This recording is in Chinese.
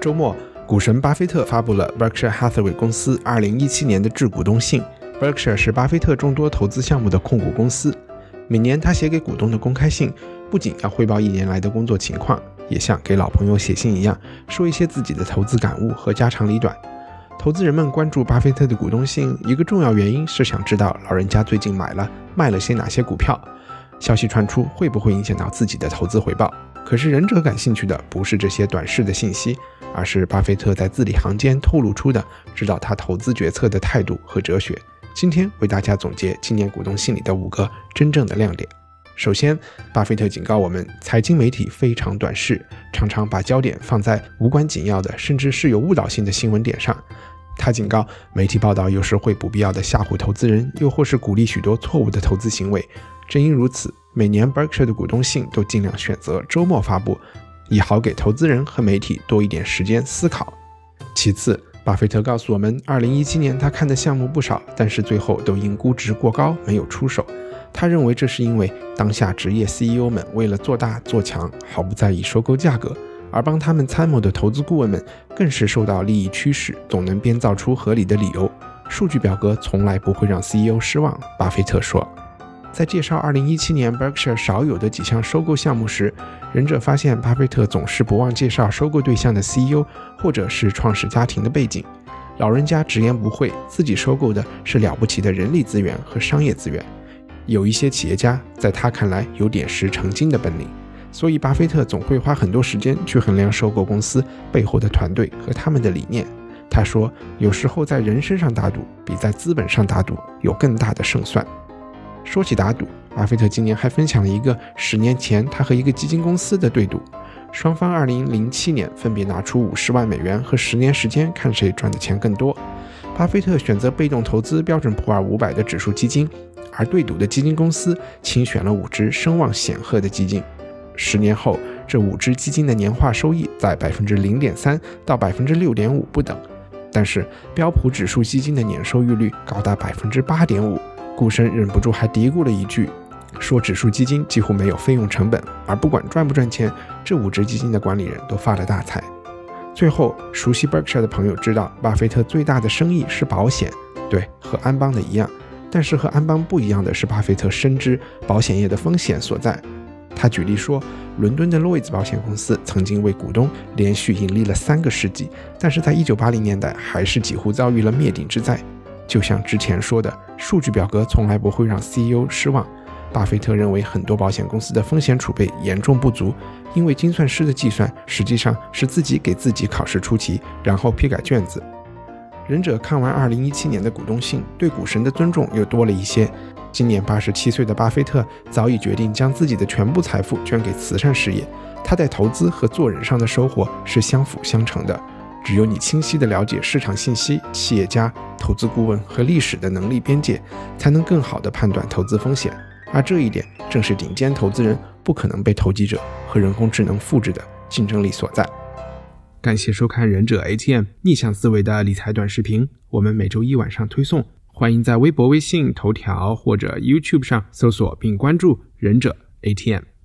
周末，股神巴菲特发布了 Berkshire Hathaway 公司2017年的致股东信。Berkshire 是巴菲特众多投资项目的控股公司。每年他写给股东的公开信，不仅要汇报一年来的工作情况，也像给老朋友写信一样，说一些自己的投资感悟和家长里短。投资人们关注巴菲特的股东信，一个重要原因是想知道老人家最近买了卖了些哪些股票，消息传出会不会影响到自己的投资回报。可是忍者感兴趣的不是这些短视的信息，而是巴菲特在字里行间透露出的指导他投资决策的态度和哲学。今天为大家总结今年股东信里的5个真正的亮点。首先，巴菲特警告我们，财经媒体非常短视，常常把焦点放在无关紧要的甚至是有误导性的新闻点上。他警告，媒体报道有时会不必要的吓唬投资人，又或是鼓励许多错误的投资行为。正因如此，每年 Berkshire 的股东信都尽量选择周末发布，以好给投资人和媒体多一点时间思考。其次，巴菲特告诉我们，2017年他看的项目不少，但是最后都因估值过高没有出手。他认为这是因为当下职业 CEO 们为了做大做强，毫不在意收购价格，而帮他们参谋的投资顾问们更是受到利益驱使，总能编造出合理的理由。数据表格从来不会让 CEO 失望，巴菲特说。在介绍2017年 Berkshire 少有的几项收购项目时，忍者发现巴菲特总是不忘介绍收购对象的 CEO 或者是创始家庭的背景。老人家直言不讳，自己收购的是了不起的人力资源和商业资源。有一些企业家在他看来有点石成金的本领，所以巴菲特总会花很多时间去衡量收购公司背后的团队和他们的理念。他说，有时候在人身上打赌比在资本上打赌有更大的胜算。说起打赌，巴菲特今年还分享了一个10年前他和一个基金公司的对赌，双方2007年分别拿出50万美元和10年时间看谁赚的钱更多。巴菲特选择被动投资标准普尔500的指数基金，而对赌的基金公司倾选了5只声望显赫的基金。10年后，这5只基金的年化收益在 0.3% 到 6.5% 不等，但是标普指数基金的年收益率高达 8.5%。股神忍不住还嘀咕了一句，说指数基金几乎没有费用成本，而不管赚不赚钱，这5只基金的管理人都发了大财。最后，熟悉 Berkshire 的朋友知道，巴菲特最大的生意是保险，对，和安邦的一样。但是和安邦不一样的是，巴菲特深知保险业的风险所在。他举例说，伦敦的洛伊兹保险公司曾经为股东连续盈利了3个世纪，但是在1980年代还是几乎遭遇了灭顶之灾。就像之前说的，数据表格从来不会让 CEO 失望。巴菲特认为很多保险公司的风险储备严重不足，因为精算师的计算实际上是自己给自己考试出题，然后批改卷子。忍者看完2017年的股东信，对股神的尊重又多了一些。今年87岁的巴菲特早已决定将自己的全部财富捐给慈善事业，他在投资和做人上的收获是相辅相成的。只有你清晰地了解市场信息、企业家、投资顾问和历史的能力边界，才能更好地判断投资风险。而这一点正是顶尖投资人不可能被投机者和人工智能复制的竞争力所在。感谢收看忍者 ATM 逆向思维的理财短视频，我们每周一晚上推送，欢迎在微博、微信、头条或者 YouTube 上搜索并关注忍者 ATM。